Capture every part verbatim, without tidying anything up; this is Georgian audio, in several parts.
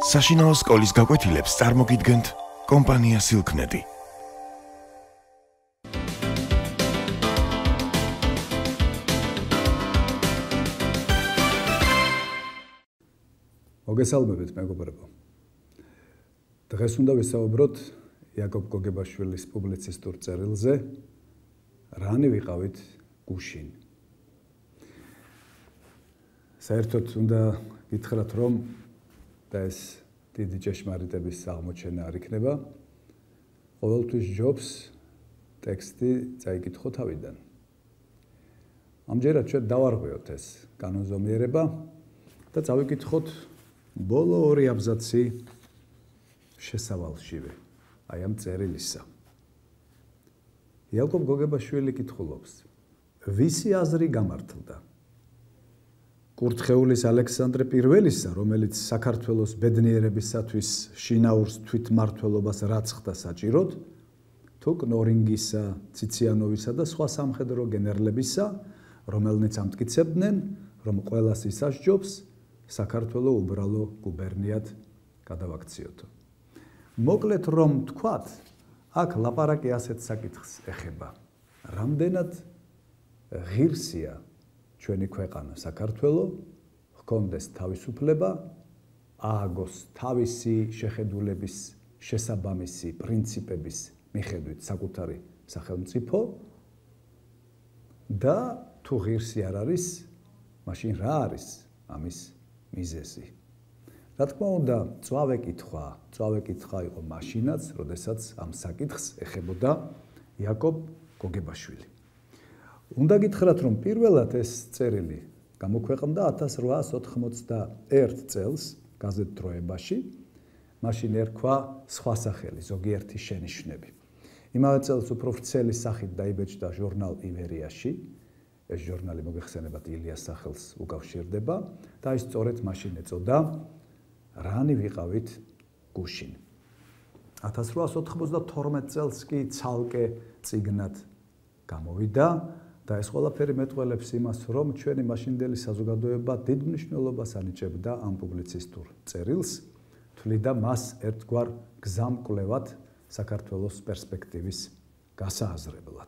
საშინაო სკოლის გაკვეთილებს წარმოგიდგენთ კომპანია Silknet. მოგესალმებით მეგობრებო. დღეს უნდა ვისაუბროთ იაკობ გოგებაშვილის პუბლიცისტურ წერილზე რანი ვიყავით გუშინ. საერთოდ უნდა გითხრათ, რომ და ეს დიდი ჭეშმარიტების აღმოჩენა არ იქნება. ყოველთვის ჯობს ტექსტი წაიკითხო თავიდან. ამჯერად ჩვენ დავარღვიოთ ეს კანონზომიერება და წავიკითხოთ ბოლო ორი აბზაცი შესავალშივე, აი ამ წერილისა. იაკობ გოგებაშვილი კითხულობს: ვისი აზრი გამართლდა? კურთხეულის ალექსანდრე პირველისა, რომელიც საქართველოს ბედნიერებისათვის შინაურს თვითმმართველობას რაცხდა საჭიროდ, თუ კნორინგისა, ციციანოვისა და სხვა სამხედრო გენერლებისა, რომელნიც ამტკიცებდნენ, რომ ყველას ისასჯობს საქართველო უბრალო გუბერნიად გადავაქციოთო. მოკლედ რომ თქვათ, აქ ლაპარაკი ასეთ საკითხს ეხება. რამდენად ღირსია ჩვენი ქვეყანა საქართველო, ჰქონდეს თავისუფლება, ააგოს თავისი შეხედულების შესაბამისი პრინციპების მიხედვით საკუთარი სახელმწიფო და თუ ღირსი არ არის, მაშინ რა არის ამის მიზეზი? რა თქმა უნდა, წვავე კითხვა, წვავე კითხვა იყო მაშინაც, როდესაც ამ საკითხს ეხებოდა იაკობ გოგებაშვილი. უნდა გითხრათ, რომ პირველად ეს წერილი გამოქვეყნდა ათას რვაას ოთხმოცდაერთ წელს გაზეთ დროებაში, მაშინ ერქვა სხვა სახელი, ზოგიერთი შენიშვნები. იმავე წელს უფრო ვრცელი სახით დაიბეჭდა ჟურნალ ივერიაში, ეს ჟურნალი მოგეხსენებათ ილიას სახელს უკავშირდება და ის სწორედ მაშინ ეწოდა რანი ვიყავით გუშინ. ათას რვაას ოთხმოცდათორმეტ წელს კი ცალკე წიგნად გამოვიდა და ეს ყველაფერი მეტყველებს იმას, რომ ჩვენი მაშინდელი საზოგადოება დიდ მნიშვნელობას ანიჭებდა ამ პუბლიცისტურ წერილს, თვლიდა მას ერთგვარ გზამკვლევად საქართველოს პერსპექტივის გასააზრებლად.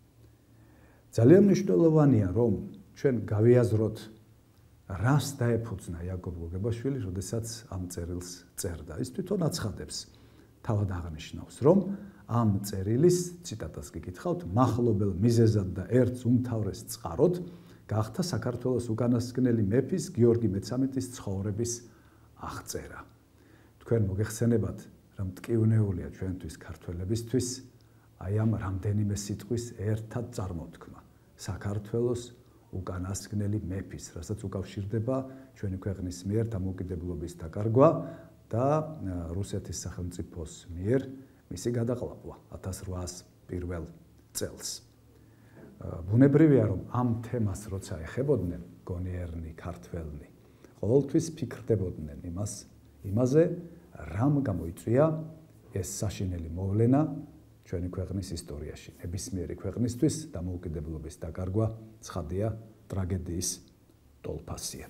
ძალიან მნიშვნელოვანია, რომ ჩვენ გავიაზროთ, რას დაეფუძნა იაკობ გოგებაშვილი, როდესაც ამ წერილს წერდა. ის თვითონ აცხადებს, თავად აღნიშნავს, რომ ამ წერილის, ციტატას გიკითხავთ, მახლობელ მიზეზად და ერთს უმთავრეს წყაროდ გახდა საქართველოს უკანასკნელი მეფის გიორგი მეცამეტის ცხოვრების აღწერა. თქვენ მოგეხსენებათ, რომ მტკივნეულია ჩვენთვის ქართველებისთვის აი ამ რამდენიმე სიტყვის ერთად წარმოთქმა. საქართველოს უკანასკნელი მეფის, რასაც უკავშირდება ჩვენი ქვეყნის მიერ დამოუკიდებლობის დაკარგვა და რუსეთის სახელმწიფოს მიერ მისი გადაყლაპვა ათას რვაას პირველ წელს. ბუნებრივია, რომ ამ თემას როცა ეხებოდნენ გონიერნი ქართველნი, ყოველთვის ფიქრდებოდნენ იმას, იმაზე, რამ გამოიწვია ეს საშინელი მოვლენა ჩვენი ქვეყნის ისტორიაში. ნებისმიერი ქვეყნისთვის დამოუკიდებლობის დაკარგვა ცხადია ტრაგედიის ტოლფასია.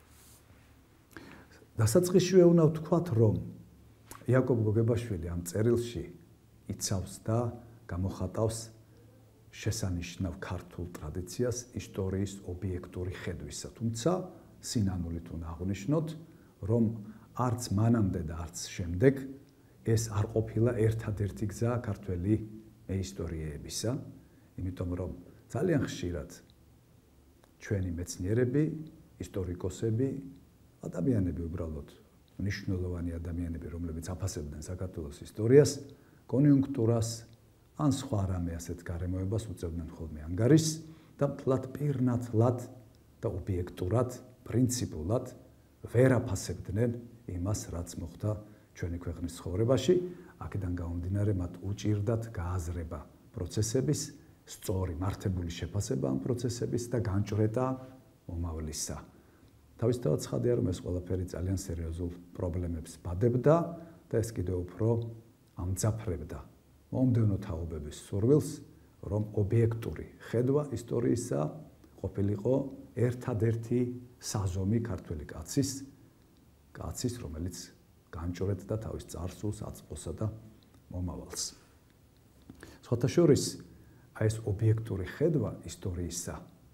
დასაწყისშივე უნდა ვთქვათ, რომ იაკობ გოგებაშვილი ამ წერილში იცავს და გამოხატავს შესანიშნავ ქართულ ტრადიციას ისტორიის ობიექტური ხედვისა. თუმცა სინანულით უნდა აღვნიშნოთ, რომ არც მანამდე და არც შემდეგ ეს არ ყოფილა ერთადერთი გზა ქართველი მეისტორიეებისა, იმიტომ რომ ძალიან ხშირად ჩვენი მეცნიერები, ისტორიკოსები, ადამიანები უბრალოდ მნიშვნელოვანი ადამიანები, რომლებიც აფასებდნენ საქართველოს ისტორიას, კონიუნქტურას ან სხვა რამე ასეთ გარემოებას უწევდნენ ხოლმე ანგარიშს და მთლად პირნათლად და ობიექტურად, პრინციპულად ვერ აფასებდნენ იმას, რაც მოხდა ჩვენი ქვეყნის ცხოვრებაში. აქედან გამომდინარე, მათ უჭირდათ გააზრება პროცესების, სწორი მართებული შეფასება ამ პროცესების და განჭრეტა მომავლისა. თავისთავად ცხადია, რომ ეს ყველაფერი ძალიან სერიოზულ პრობლემებს ბადებდა და ეს კიდევ უფრო ამძაფრებდა მომდევნო თაობების სურვილს, რომ ობიექტური ხედვა ისტორიისა ყოფილიყო ერთადერთი საზომი ქართველი კაცის, კაცის, რომელიც განჭორეთ და თავის წარსულს, აწმყოსა და მომავალს. სხვათა შორის, აი ეს ობიექტური ხედვა ისტორიისა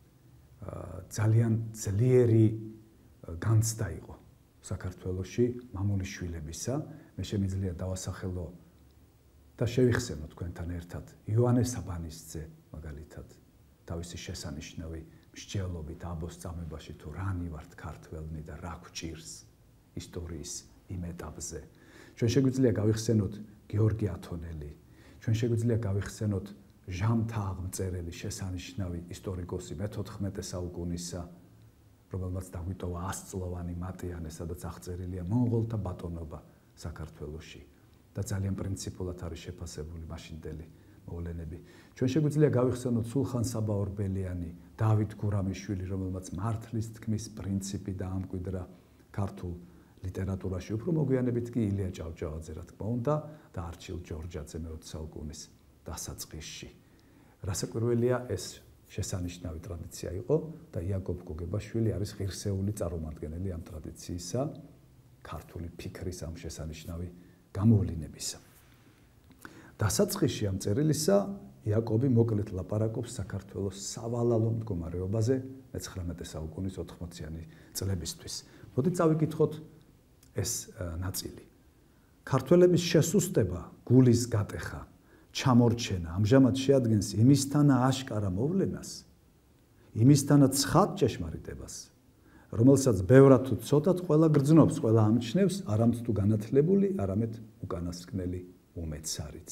ძალიან ძლიერი განცდა იყო საქართველოში მამულიშვილებისა. მე შემიძლია დავასახელო და შევიხსენო თქვენთან ერთად იოანე საბანისძე მაგალითად თავისი შესანიშნავი მსჯელობით აბოს წამებაში თუ რანი ვართ ქართველნი და რა გვჭირს ისტორიის იმ ეტაპზე. ჩვენ შეგვიძლია გავიხსენოთ გიორგი ათონელი, ჩვენ შეგვიძლია გავიხსენოთ ჟამთა აღმწერელი შესანიშნავი ისტორიკოსი მეთოთხმეტე საუკუნისა, რომელმაც დაგვიტოვა ასწლოვანი მატიანე, სადაც აღწერილია მონღოლთა ბატონობა საქართველოში და ძალიან პრინციპულად არის შეფასებული მაშინდელი მოვლენები. ჩვენ შეგვიძლია გავიხსენოთ სულხან საბა ორბელიანი, დავით გურამიშვილი, რომელმაც მართლის თქმის პრინციპი დაამკვიდრა ქართულ ლიტერატურაში, უფრო მოგვიანებით კი ილია ჭავჭავაძე, რა თქმა უნდა, და არჩილ ჯორჯაძე მეოცე საუკუნის დასაწყისში. რასაკვირველია, ეს შესანიშნავი ტრადიცია იყო და იაკობ გოგებაშვილი არის ღირსეული წარმომადგენელი ამ ტრადიციისა, ქართული ფიქრის ამ შესანიშნავი გამოვლინებისა. დასაწყისში ამ წერილისა იაკობი მოკლედ ლაპარაკობს საქართველოს სავალალო მდგომარეობაზე მეცხრამეტე საუკუნის ოთხმოციანი წლებისთვის. მოდით წავიკითხოთ ეს ნაწილი. ქართველების შესუსტება, გულის გატეხა, ჩამორჩენა ამჟამად შეადგენს იმისთანა აშკარა მოვლენას, იმისთანა ცხად ჭეშმარიტებას, რომელსაც ბევრად თუ ცოტად ყველა გრძნობს, ყველა ამჩნევს, არამც თუ განათლებული, არამედ უკანასკნელი უმეცარიც.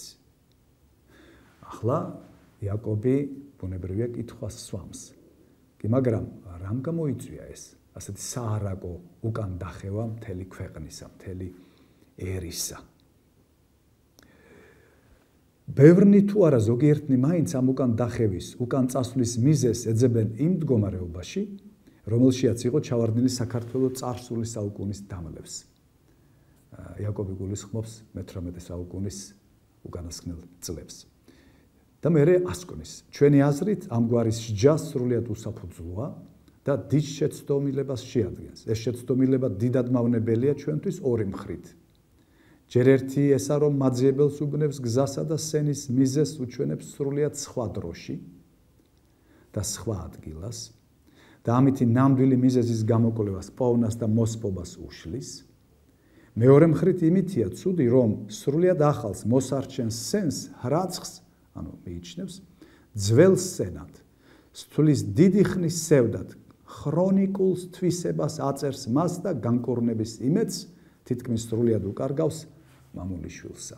ახლა იაკობი ბუნებრივია კითხვას სვამს. კი, მაგრამ რამ გამოიწვია ეს ასეთი საარაკო უკან დახევა მთელი ქვეყნისა, მთელი ერისა? ბევრნი თუ არა ზოგიერთნი მაინც ამ უკან დახევის, უკან წასვლის მიზეზს ეძებენ იმ მდგომარეობაში, რომელშიაც იყო ჩავარდნილი საქართველოს წარსული საუკუნის დამლევს. იაკობი გულისხმობს მეთვრამეტე საუკუნის უკანასკნელ წლებს. და მერე ასკვნის, ჩვენი აზრით ამგვარი სჯა სრულიად უსაფუძვლოა და დიდ შეცდომილებას შეადგენს. ეს შეცდომილება დიდად მავნებელია ჩვენთვის ორი მხრით. ჯერ ერთი ესა, რომ მაძიებელს უბნევს გზასა და სენის მიზეზს უჩვენებს სრულიად სხვა დროში და სხვა ადგილას და ამითი ნამდვილი მიზეზის გამოკვლევას, პოვნას და მოსპობას უშლის. მეორე მხრით იმითია ცუდი, რომ სრულიად ახალს მოსარჩენს სენს hrაცხს, ანუ მიიჩნევს ძველ სენად, სტვლის დიდი ხნის სევდად, ხრონიკულს თვისებას აწერს მას და განკურნების იმედს თითქმის სრულიად უკარგავს მამულიშვილსა.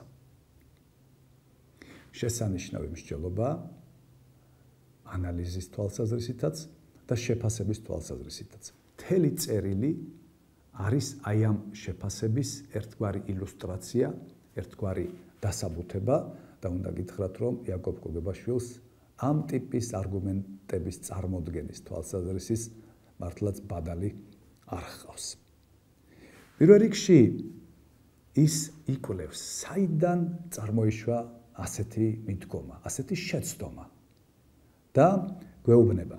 შესანიშნავი მსჯელობა ანალიზის თვალსაზრისითაც და შეფასების თვალსაზრისითაც. მთელი წერილი არის აი ამ შეფასების ერთგვარი ილუსტრაცია, ერთგვარი დასაბუთება და უნდა გითხრათ, რომ იაკობ გოგებაშვილს ამ ტიპის არგუმენტების წარმოდგენის თვალსაზრისის მართლაც ბადალი არ ჰყავს. პირველ რიგში ის იკვლევს, საიდან წარმოიშვა ასეთი მიდგომა, ასეთი შეცდომა და გვეუბნება.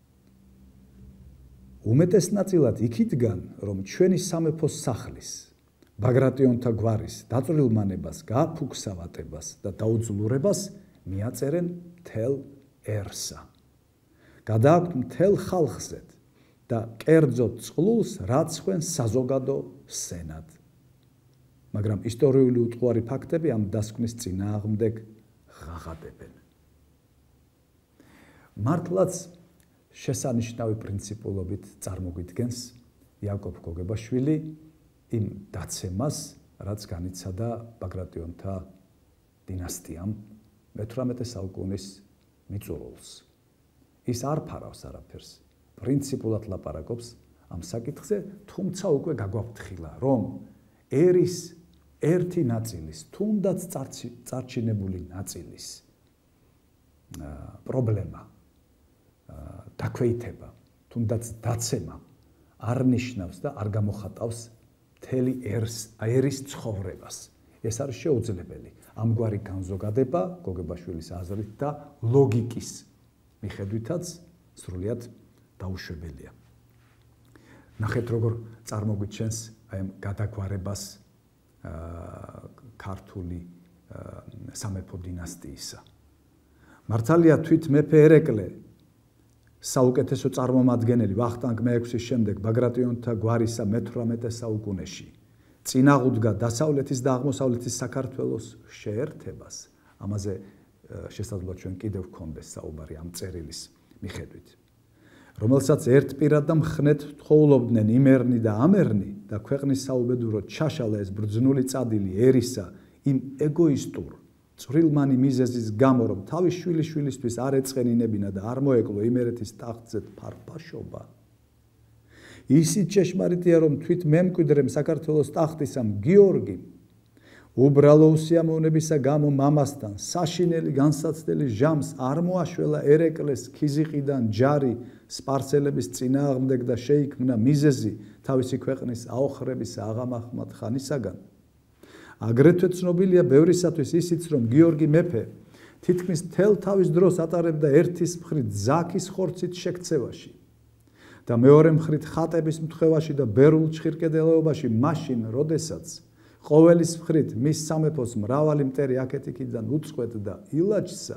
უმეტეს ნაწილად იქითგან, რომ ჩვენი სამეფოს სახლის, ბაგრატიონთა გვარის დაწვრილმანებას, გააფუქსავატებას და დაუძლურებას მიაწერენ მთელ ერსა. გადააქვთ მთელ ხალხზე და კერძოდ წყლულს, რაც ხვენ საზოგადო სენად. მაგრამ ისტორიული უტყუარი ფაქტები ამ დასკვნის წინააღმდეგ ღაღადებენ. მართლაც შესანიშნავი პრინციპულობით წარმოგვიდგენს იაკობ გოგებაშვილი იმ დაცემას, რაც განიცადა ბაგრატიონთა დინასტიამ მეთვრამეტე საუკუნის მიწურულს. ის არ ფარავს არაფერს, პრინციპულად ლაპარაკობს ამ საკითხზე, თუმცა უკვე გაგვაფრთხილა, რომ ერის ერთი ნაწილის, თუნდაც წარჩინებული ნაწილის პრობლემა, დაქვეითება, თუნდაც დაცემა არ ნიშნავს და არ გამოხატავს მთელი ერის ცხოვრებას. ეს არის შეუძლებელი. ამგვარი განზოგადება გოგებაშვილის აზრით და ლოგიკის მიხედვითაც სრულიად დაუშვებელია. ნახეთ, როგორ წარმოგვიჩენს აი ამ გადაგვარებას ქართული სამეფო დინასტიისა. მართალია თვით მეფე ერეკლე საუკეთესო წარმომადგენელი ვახტანგ მეექვსის შემდეგ ბაგრატიონთა გვარისა მეთვრამეტე საუკუნეში წინაღუდგა დასავლეთის და აღმოსავლეთის საქართველოს შეერთებას. ამაზე შესაძლოა ჩვენ კიდევ ვქონდეს საუბარი ამ წერილის მიხედვით. რომელსაც ერთპირად და მხნედ თხოვლობდნენ იმერნი და ამერნი და ქვეყნის საუბედუროდ ჩაშალა ეს ბრძნული წადილი ერისა იმ ეგოისტურ წვრილმანი მიზეზის გამო რომ თავის შვილიშვილისთვის არ ეწყენინებინა და არ მოეკლო იმერეთის ტახტზე ფარფაშობა. ისიც ჭეშმარიტია რომ თვით მემკვიდრემ საქართველოს ტახტისამ გიორგიმ უბრალო უსიამოვნებისა გამო მამასთან საშინელი განსაცდელი ჟამს არ მოაშველა ერეკლეს ქიზიყიდან ჯარი სპარსელების წინააღმდეგ და შეიქმნა მიზეზი თავისი ქვეყნის აოხრებისა აღამაჰმად ხანისაგან. აგრეთვე ცნობილია ბევრისათვის ისიც რომ გიორგი მეფე თითქმის მთელ თავის დროს ატარებდა ერთის მხრით ზაქის ხორცით შექცევაში და მეორე მხრით ხატების მთხვევაში და ბერულ ჩხირკედელეობაში მაშინ როდესაც ყოველის მხრით მის სამეფოს მრავალი მტერი აქეთ-იქიდან უწყვეტდა ილაჯსა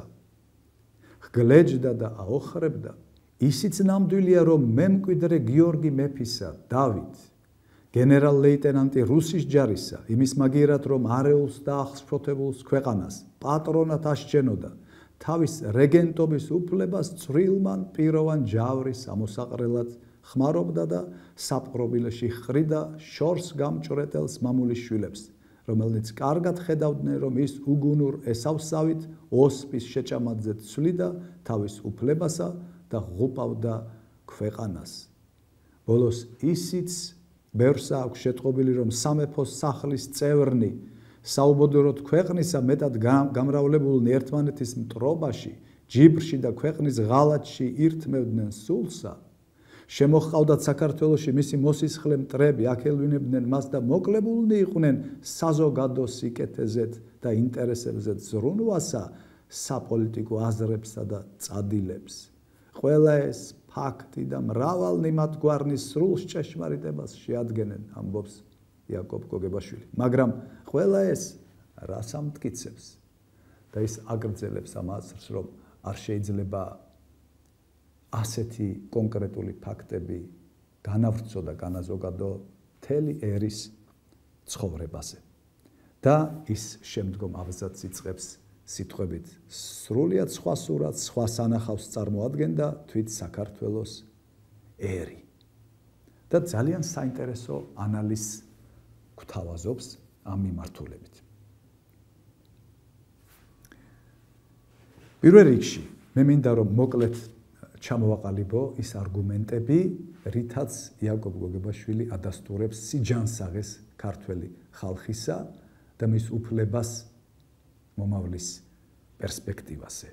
გლეჯდა და აოხრებდა. ისიც ნამდვილია რომ მემკვიდრე გიორგი მეფისა დავით გენერალ-ლეიტენანტი რუსის ჯარისა იმის მაგიერად რომ არეულს და აღშფოთებულს ქვეყანას პატრონად ასჯენოდა თავის რეგენტობის უფლებას წვრილმან პიროვან ჯავრის ამოსაყრელად ხმარობდა და საპყრობილეში ხრიდა შორს გამჭრეტელს მამულიშვილებს რომელნიც კარგად ხედავდნენ რომ ის უგუნურ ესავსავით ოსპის შეჭამაძე ცვლიდა თავის უფლებასა და ღუპავდა ქვეყანას. ბოლოს ისიც ბევრსა აქვს შეტყობილი რომ სამეფოს სახლის წევრნი საუბოდუროდ ქვეყნისა მეტად გამრავლებულნი ერთმანეთის მტრობაში ჯიბრში და ქვეყნის ღალატში ირთმევდნენ სულსა შემოჰყავდათ საქართველოში მისი მოსისხლე მტრები აქ-ელვინებდნენ მას და მოკლებულნი იყვნენ საზოგადო სიკეთეზეთ და ინტერესებზეც ზრუნვასა საპოლიტიკო აზრებსა და წადილებს. ყველა ეს ფაქტი და მრავალ ნიმატგვარნის სრულ ჭეშმარიტებას შეადგენენ ამბობს იაკობ გოგებაშვილი. მაგრამ ყველა ეს რას ამტკიცებს და ის აგრძელებს ამ აზრს რომ არ შეიძლება ასეთი კონკრეტული ფაქტები განავრცო და განაზოგადო მთელი ერის ცხოვრებაზე. და ის შემდგომ აბზაცს იწყებს სიტყვებით სრულიად სხვა სურათს, სხვა სანახავს წარმოადგენდა თვით საქართველოს ერი. და ძალიან საინტერესო ანალიზს გვთავაზობს ამ მიმართულებით. პირველ რიგში მე მინდა რომ მოკლედ ჩამოვაყალიბო ის არგუმენტები, რითაც იაკობ გოგებაშვილი ადასტურებს სიჯანსაღეს ქართველი ხალხისა და მის უფლებას მომავლის პერსპექტივაზე.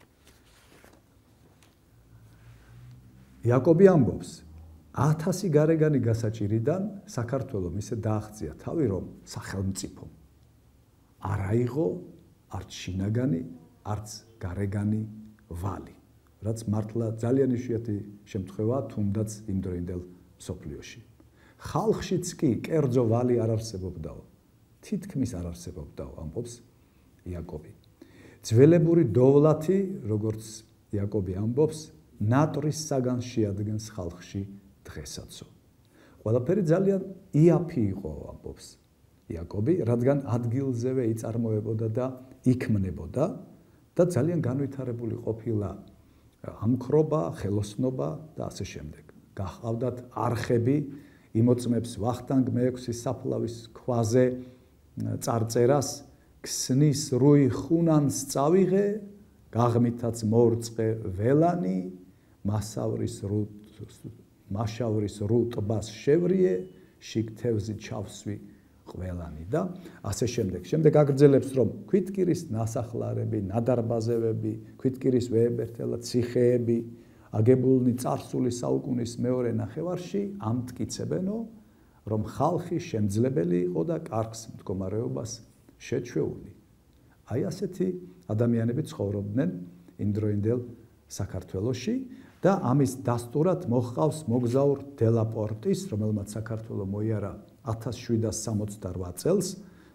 იაკობი ამბობს, ათასი გარეგანი გასაჭირიდან საქართველომ ისე დააღწია თავი, რომ სახელმწიფო არ აიღო არც შინაგანი, არც გარეგანი ვალი. რაც მართლა ძალიან იშვიათი შემთხვევაა თუნდაც იმდროინდელ მსოფლიოში. ხალხშიც კი კერძო ვალი არ არსებობდაო, თითქმის არ არსებობდაო, ამბობს იაკობი. ძველებური დოვლათი, როგორც იაკობი ამბობს, ნატრის საგანს შეადგენს ხალხში დღესაც. ყველაფერი ძალიან იაფი იყო, ამბობს იაკობი, რადგან ადგილზევე იწარმოებოდა და იქმნებოდა და ძალიან განვითარებული ყოფილა ამქრობა, ხელოსნობა და ასე შემდეგ. გახავდათ არხები, იმოწმებს ვახტანგ მეექვსის საფლავის ქვაზე წარწერას, ქსნის რუი ხუნანს წავიღე, გაღმითაც მორწყე ველანი, მასავრის რუ მაშავრის რუ ტბას შევრიე, შიგ თევზი ჩავსვი ყველანი და ასე შემდეგ. შემდეგ აგრძელებს რომ ქვითკირის ნასახლარები, ნადარბაზევები, ქვითკირის ვეებერთელა ციხეები აგებულნი წარსული საუკუნის მეორე ნახევარში ამტკიცებენო რომ ხალხი შემძლებელი იყო და კარგს მდგომარეობას შეჩვეული. აი ასეთი ადამიანები ცხოვრობდნენ იმდროინდელ საქართველოში და ამის დასტურად მოჰყავს მოგზაურ დელაპორტის, რომელმაც საქართველო მოიარა ათას შვიდას სამოცდარვა წელს,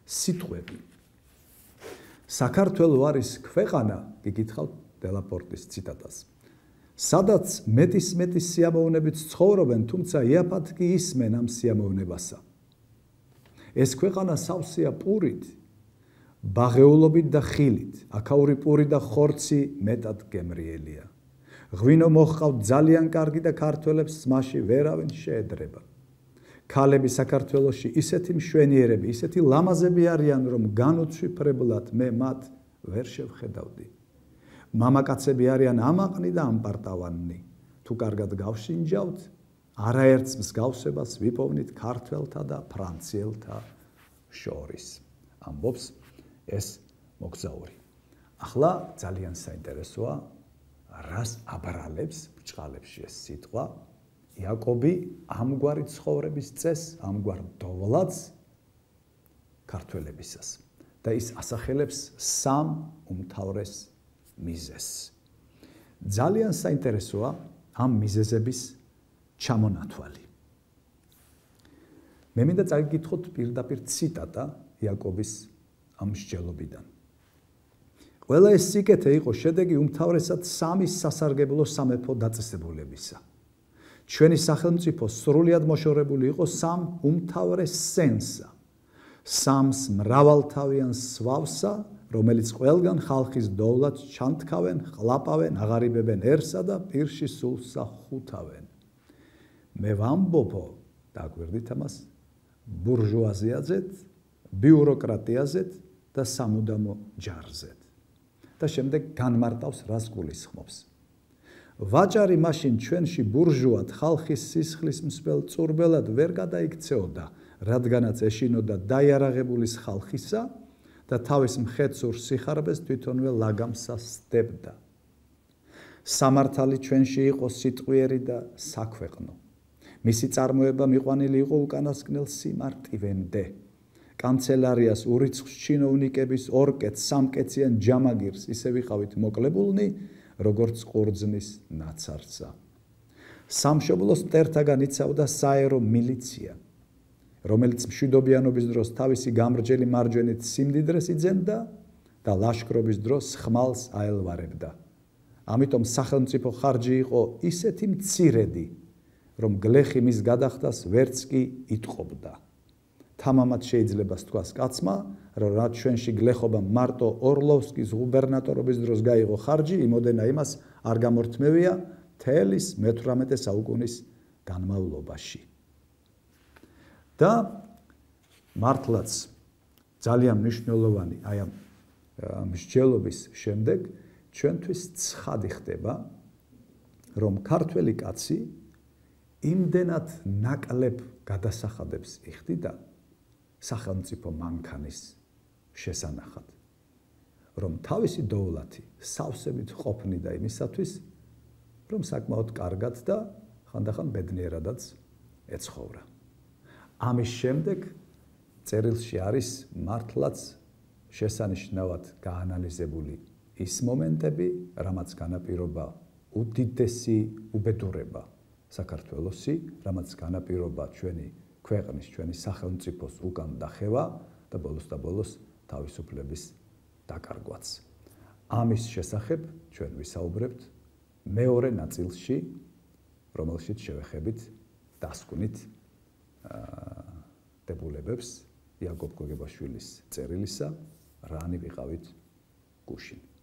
სიტყვები. საქართველო არის ქვეყანა, გიგითხავთ დელაპორტის ციტატას. სადაც მეტის მეტის სიამოვნებით ცხოვრობენ, თუმცა იაფად კი ისმენ ამ სიამოვნებასა. ეს ქვეყანა სავსეა პურით, ბაღეულობით და ხილით, აქაური პური და ხორცი მეტად გემრიელია. ღვინო მოჰყავთ ძალიან კარგი და ქართველებს მასში ვერავინ შეედრება. ქალები საქართველოში ისეთი მშვენიერები, ისეთი ლამაზები არიან, რომ განუცვიფრებლად მე მათ ვერ შევხედავდი. მამაკაცები არიან ამაყნი და ამპარტავანი. თუ კარგად გავშინჯავთ, არაერთს მსგავსებას ვიპოვნით ქართველთა და ფრანციელთა შორის. ამბობს ეს მოგზაური. ახლა ძალიან საინტერესოა, რას აბრალებს ბრჭყალებში ეს სიტყვა. იაკობი ამგვარი ცხოვრების წესს, ამგვარ დოვლადს ქართველებისას და ის ასახელებს სამ უმთავრეს მიზეზს. ძალიან საინტერესოა ამ მიზეზების ჩამონათვალი. მე მინდა წაგიკითხოთ პირდაპირ ციტატა იაკობის ამ მსჯელობიდან. ყველა ეს სიკეთე იყო შედეგი უმთავრესად სამი სასარგებლო სამეფო დაწესებულებისა. ჩვენი სახელმწიფო სრულიად მოშორებული იყო სამ უმთავრეს სენსა, სამს მრავალთავიან სვავსა, რომელიც ყველგან ხალხის დოვლადს ჩანთქავენ, ხლაპავენ, აღარიბებენერსა და პირში სულსა ხუთავენ. მე ვამბობო, დაგვერდით ამას, ბურჟუაზიაზეთ, ბიუროკრატიაზეთ და სამუდამო ჯარზეთ. და შემდეგ განმარტავს რას გულისხმობს. ვაჭარი მაშინ ჩვენში ბურჟუად ხალხის სისხლის მსმელ წურბელად ვერ გადაიქცეოდა, რადგანაც ეშინოდა დაიარაღებულის ხალხისა და თავის მხეცურ სიხარბეს თვითონვე ლაგამსა სდებდა. სამართალი ჩვენში იყო სიტყვიერი და საქვეყნო. მისი წარმოება მიყვანილი იყო უკანასკნელ სიმარტივემდე. კანცელარიას ურიცხვს ჩინოვნიკების ორკეთს სამკეციან ჯამაგირს ისე ვიყავით მოკლებულნი, როგორც ყურძნის ნაცარსა. სამშობლოს მტერთაგან იცავდა საერო მილიცია, რომელიც მშვიდობიანობის დროს თავისი გამრჯელი მარჯვენით სიმდიდრეს იძენდა და ლაშქრობის დროს ხმალს აელვარებდა. ამიტომ სახელმწიფო ხარჯი იყო ისეთი მცირედი, რომ გლეხი მის გადახდას ვერც კი იტყობდა. თამამად შეიძლება სთქვას კაცმა, რომ რაც ჩვენში გლეხობა მარტო ორლოვსკის გუბერნატორობის დროს გაიღო ხარჯი, იმოდენა იმას არ გამორთმევია თელის მეთვრამეტე საუკუნის განმავლობაში. და მართლაც ძალიან მნიშვნელოვანი აი ამ მსჯელობის შემდეგ ჩვენთვის ცხადი ხდება, რომ ქართველი კაცი იმდენად ნაკლებ გადასახადებს იხდიდა სახელმწიფო მანქანის შესანახად, რომ თავისი დოვლათი სავსებით ყოფნიდა იმისათვის, რომ საკმაოდ კარგად და ხანდახან ბედნიერადაც ეცხოვრა. ამის შემდეგ წერილში არის მართლაც შესანიშნავად გაანალიზებული ის მომენტები, რამაც განაპირობა უდიდესი უბედურება საქართველოსი, რამაც განაპირობა ჩვენი ქვეყნის, ჩვენი სახელმწიფოს უკან დახევა და ბოლოს და ბოლოს თავისუფლების დაკარგვაც. ამის შესახებ ჩვენ ვისაუბრებთ მეორე ნაწილში, რომელშიც შევეხებით დასკვნით დებულებებს იაკობ გოგებაშვილის წერილისა რანი ვიყავით გუშინ.